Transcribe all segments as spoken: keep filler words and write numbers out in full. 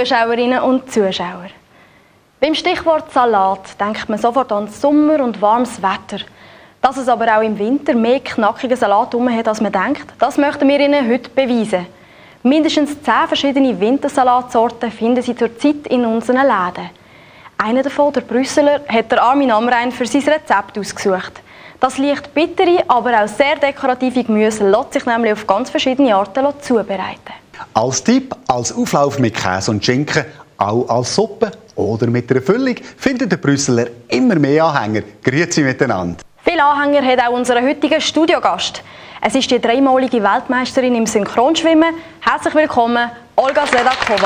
Zuschauerinnen und Zuschauer. Beim Stichwort Salat denkt man sofort an Sommer und warmes Wetter. Dass es aber auch im Winter mehr knackigen Salat herum hat, als man denkt, das möchten wir Ihnen heute beweisen. Mindestens zehn verschiedene Wintersalatsorten finden Sie zurzeit in unseren Läden. Einer davon, der Brüsseler, hat der Armin Amrein für sein Rezept ausgesucht. Das leicht bittere, aber auch sehr dekorative Gemüse lässt sich nämlich auf ganz verschiedene Arten zubereiten. Als Tipp, als Auflauf mit Käse und Schinken, auch als Suppe oder mit einer Füllung findet der Brüsseler immer mehr Anhänger. Grüezi miteinander. Viele Anhänger hat auch unser heutiger Studiogast. Es ist die dreimalige Weltmeisterin im Synchronschwimmen. Herzlich willkommen, Olga Sedakova.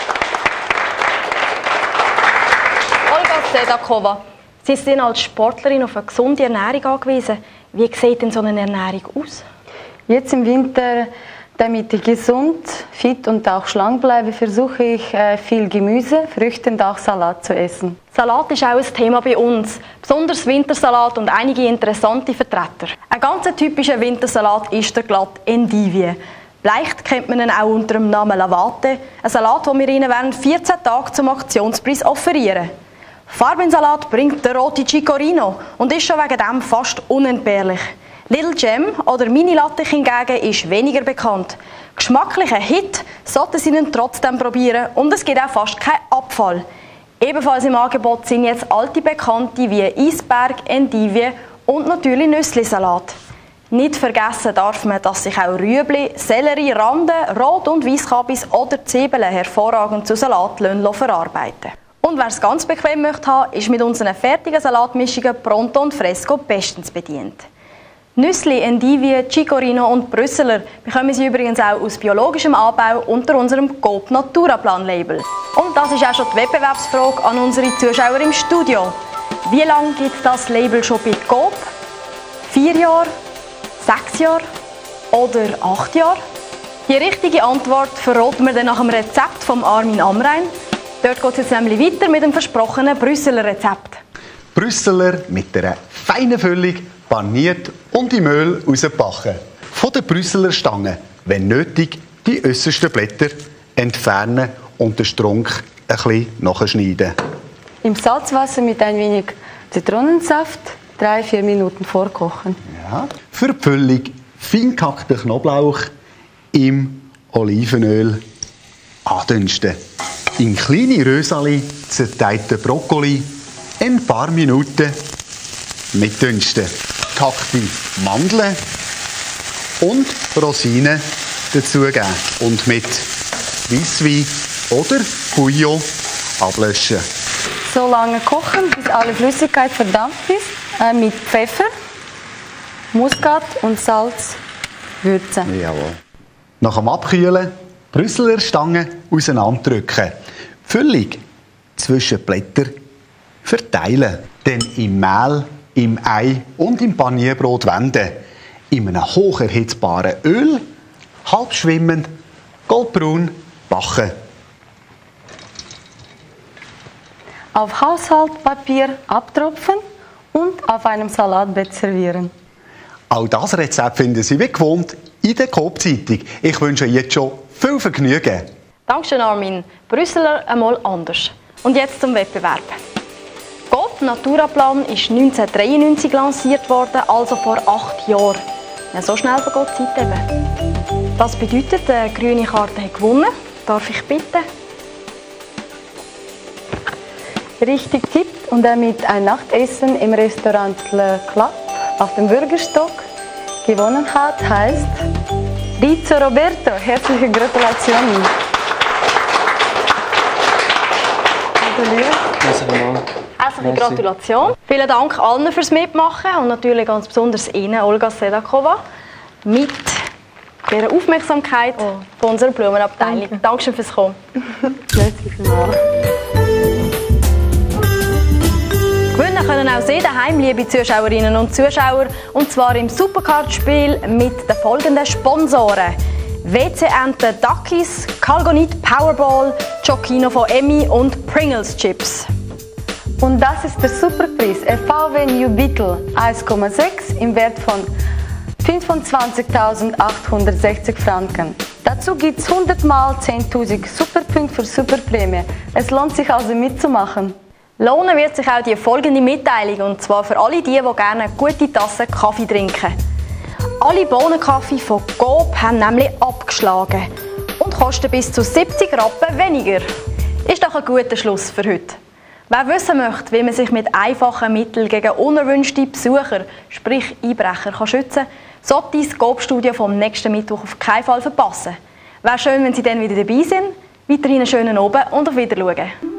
Olga Sedakova, Sie sind als Sportlerin auf eine gesunde Ernährung angewiesen. Wie sieht denn so eine Ernährung aus? Jetzt im Winter, damit ich gesund, fit und auch schlank bleibe, versuche ich viel Gemüse, Früchte und auch Salat zu essen. Salat ist auch ein Thema bei uns, besonders Wintersalat und einige interessante Vertreter. Ein ganz typischer Wintersalat ist der glatte Endivie. Leicht kennt man ihn auch unter dem Namen Lavate, ein Salat, den wir Ihnen während vierzehn Tagen zum Aktionspreis offerieren. Farbe im Salat bringt der rote Chicorino und ist schon wegen dem fast unentbehrlich. Little Gem oder Mini Latte hingegen ist weniger bekannt. Geschmacklicher Hit sollten Sie ihn trotzdem probieren und es gibt auch fast keinen Abfall. Ebenfalls im Angebot sind jetzt alte Bekannte wie Eisberg, Endivie und natürlich Nüsslisalat. Nicht vergessen darf man, dass sich auch Rüebli, Sellerie, Rande, Rot- und Weisskabis oder Zwiebeln hervorragend zu Salat verarbeiten. Und wer es ganz bequem möchte haben, ist mit unseren fertigen Salatmischungen Pronto und Fresco bestens bedient. Nüssli, Endivie, Chicorino und Brüsseler bekommen Sie übrigens auch aus biologischem Anbau unter unserem Coop Naturaplan Label. Und das ist auch schon die Wettbewerbsfrage an unsere Zuschauer im Studio. Wie lange gibt es das Label schon bei Coop? Vier Jahre? Sechs Jahre? Oder acht Jahre? Die richtige Antwort verraten wir dann nach dem Rezept von Armin Amrein. Dort geht es jetzt nämlich weiter mit dem versprochenen Brüsseler Rezept. Brüsseler mit einer feinen Füllung, paniert und im Öl rausgebacken. Von der Brüsseler Stange, wenn nötig, die äußersten Blätter entfernen und den Strunk ein bisschen nachschneiden. Im Salzwasser mit ein wenig Zitronensaft drei bis vier Minuten vorkochen. Ja. Für die Füllung fein gehackten Knoblauch im Olivenöl andünsten. In kleine Rösali zerteilten Brokkoli ein paar Minuten mitdünsten. Gehackte Mandeln und Rosinen dazugeben und mit Weisswein oder Bouillon ablöschen. So lange kochen, bis alle Flüssigkeit verdampft ist, äh, mit Pfeffer, Muskat und Salz würzen. Jawohl. Nach dem Abkühlen Brüsseler Stangen auseinanderdrücken. Die Füllung zwischen die Blätter verteilen. Dann im Mehl, im Ei und im Panierbrot wenden. In einem hocherhitzbaren Öl, halb schwimmend, goldbraun backen. Auf Haushaltspapier abtropfen und auf einem Salatbett servieren. Auch das Rezept finden Sie wie gewohnt in der Coop-Zeitung. Ich wünsche Ihnen jetzt schon viel Vergnügen. Dankeschön, Armin. Brüsseler einmal anders. Und jetzt zum Wettbewerb. Coop Naturaplan ist neunzehnhundertdreiundneunzig lanciert worden, also vor acht Jahren. Ja, so schnell vergeht die Zeit eben. Das bedeutet, die grüne Karte hat gewonnen. Darf ich bitten? Richtig tippt und damit ein Nachtessen im Restaurant Le Club auf dem Bürgerstock gewonnen hat, heißt Rizzo Roberto. Herzliche Gratulation. Herzliche Gratulation. Vielen Dank allen fürs Mitmachen und natürlich ganz besonders Ihnen, Olga Sedakova, mit der Aufmerksamkeit oh. von unserer Blumenabteilung. Danke. Dankeschön fürs Kommen. Gewinnen können auch Sie daheim, liebe Zuschauerinnen und Zuschauer, und zwar im Supercard-Spiel mit den folgenden Sponsoren: W C Ente Duckies, Calgonit Powerball, Chocino von Emmy und Pringles Chips. Und das ist der Superpreis, ein V W New Beetle eins Komma sechs im Wert von fünfundzwanzigtausendachthundertsechzig Franken. Dazu gibt es hundert mal zehntausend Superpunkte für Superprämie. Es lohnt sich also mitzumachen. Lohnen wird sich auch die folgende Mitteilung, und zwar für alle die, die gerne eine gute Tasse Kaffee trinken. Alle Bohnenkaffee von Coop haben nämlich abgeschlagen und kosten bis zu siebzig Rappen weniger. Ist doch ein guter Schluss für heute. Wer wissen möchte, wie man sich mit einfachen Mitteln gegen unerwünschte Besucher, sprich Einbrecher, kann schützen kann, sollte das Coop-Studio vom nächsten Mittwoch auf keinen Fall verpassen. Wäre schön, wenn Sie dann wieder dabei sind. Weiterhin einen schönen Abend und auf Wiedersehen.